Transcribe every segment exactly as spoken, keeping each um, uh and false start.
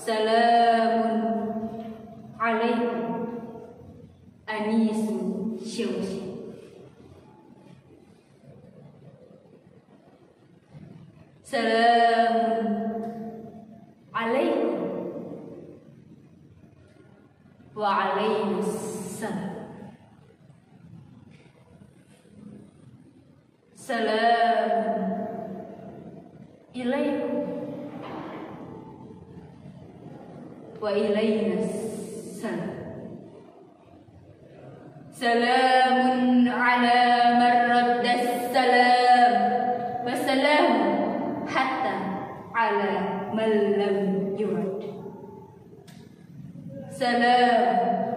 Salamun alaikum anisu syamsi. Salamun alaikum wa alaikumussalam. Salamun ilaikum wa ilainassalam. Salamun ala man raddas salam wa salamun hatta ala man lam yurad. Salam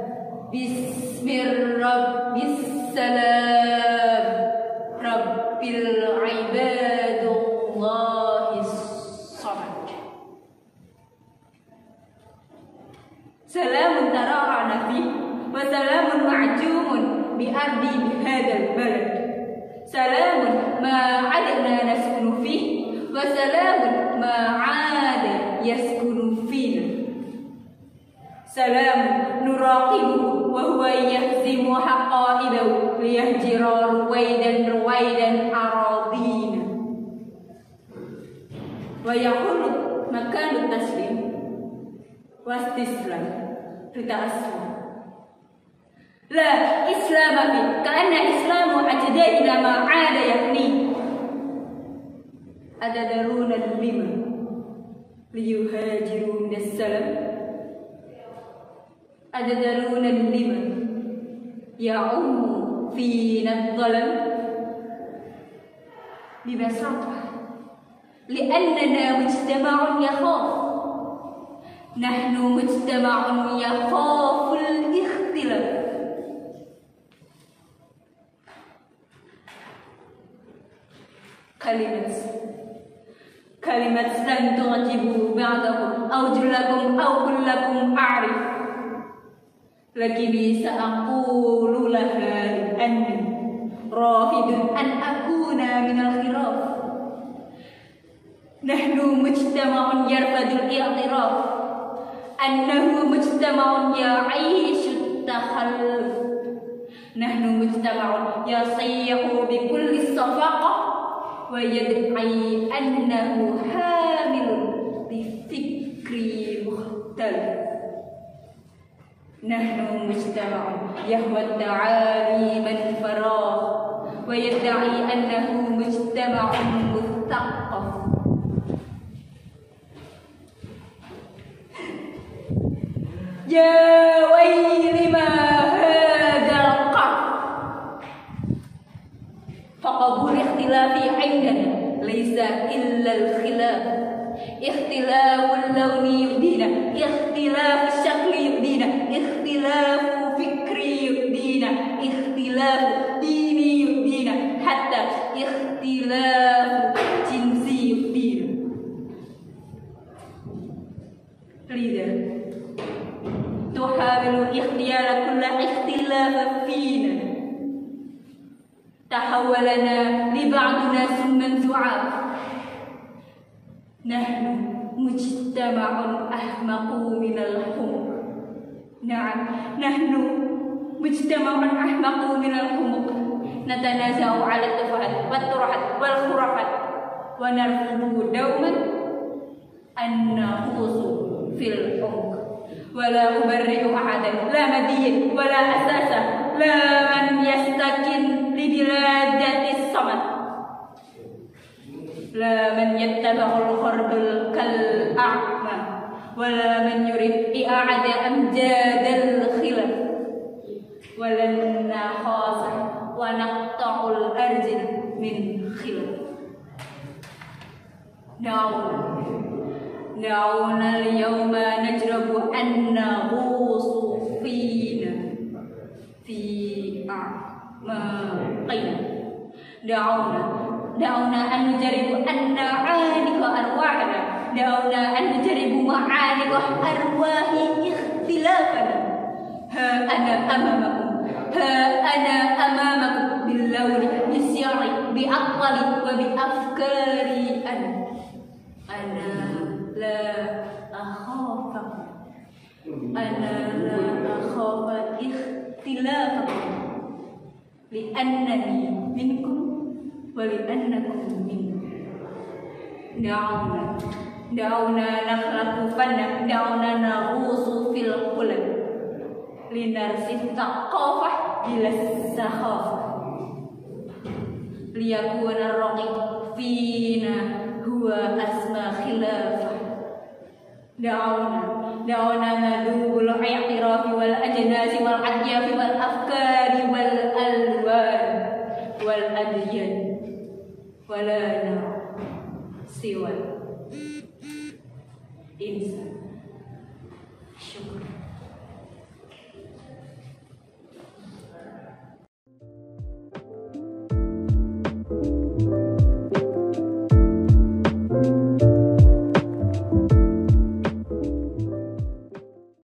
bismir rabbis salam rabbil ibadullahis samad. Salamun tara'ana fi wa salamun ma'jumun bi ardi bihadal balad. Salamun ma'adna naskunu fi wa salamun ma'ada yaskunu fina. Salamun nuraqibu wa huwa yahzimu haqa'idahu liyahjira ruwaidan ruwaidan aradina. Wa yaqulu makanu taslim wastislam rita aslam. La islama fi ka'anna islamu ajdaina ma'ada yakni adadaruna lima liyuhajiru minas salam. Adadaruna lima ya'ummu fina dhalam bibasatah li'annana mujtama'un yakhaf. Nahnu mujtama'un yakhaful ikhtilaf. Kalimat Kalimat lan tu'jibu ba'dakum aw jullakum aw kullakum a'rif. Lakini sa'aqulu laha anni rafidun an akuna minal khiraf. Nahnu mujtama'un yarfadul i'tiraf annahu mujtama'un ya'ishu takhalluf. Nahnu mujtama'un yasayyahu bi kulli safaqah wa yad'i annahu hamilun bi fikri mukhtalif. Nahnu mujtama'un yahwa ta'ali man farah wa yad'i annahu mujtama'un muthaqqaf. Ya wayli ma hadzal qaf faqabul ikhtilafi 'indana laysa illa al-khilaf. Ikhtilaful lawni yudina, ikhtilafus syakli yudina, ikhtilafu fikri yudina, ikhtilafu dini yudina, hatta ikhtilafu jinsi yudina. Lidah tuhawilu ikhtiyara kulla ikhtilafa fina. Tahawalana li ba'dina summan zu'ab. Nahnu mujtama'un ahmaqu minal humq. Na'am, nahnu mujtama'un ahmaqu minal humq. Natanaza'u 'ala at-tafahat wat-turahat wal khurafat wa narfudu dawman an-nahusu fil humq. Wala ubarri'u ahadan la madiyyin wala asasa la man yastakin li biladatis samad. La man yattaba'ul khardul kal a'ma wala man yurid i'ada amjadal khilaf walan nakhasa wa naqta'ul arjin min khilaf. Na'udhu Da'una al-yawma najrabu anna ghusu fina fi a'maqina. Da'una Da'una an nujaribu anna 'anika arwahana. Da'una an nujaribu ma'anika arwahi ikhtilafana. Ha ana amamakum Ha ana amamakum bil-lawri bisyari bi'aqli wa bi'afkari ana Ana la akhafa أنا لا أخاف اختلافكم لأنني منكم ولأنكم منكم. دعونا دعونا نخلق فنا دعونا نغوص في القلب لنرسي الثقافة إلى السخافة ليكون الرقيق فينا هو أسمى خلافة. دعونا دعونا نذوب الاعتراف والأجناس والأطياف والأفكار والألوان والأديان ولا نرى سوى إنسان